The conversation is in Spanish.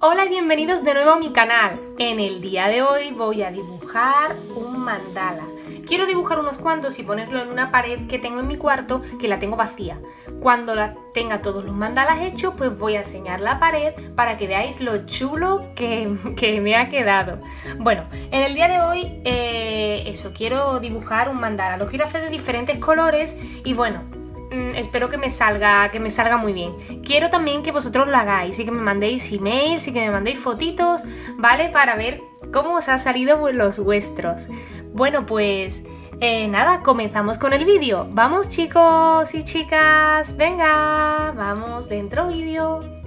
Hola y bienvenidos de nuevo a mi canal. En el día de hoy voy a dibujar un mandala. Quiero dibujar unos cuantos y ponerlo en una pared que tengo en mi cuarto, que la tengo vacía. Cuando tenga todos los mandalas hechos, pues voy a enseñar la pared para que veáis lo chulo que me ha quedado. Bueno, en el día de hoy quiero dibujar un mandala. Lo quiero hacer de diferentes colores y bueno, espero que me salga muy bien. Quiero también que vosotros lo hagáis y que me mandéis emails y que me mandéis fotitos, ¿vale? Para ver cómo os ha salido los vuestros. Bueno, pues nada, comenzamos con el vídeo. ¡Vamos, chicos y chicas! ¡Venga! ¡Vamos dentro vídeo!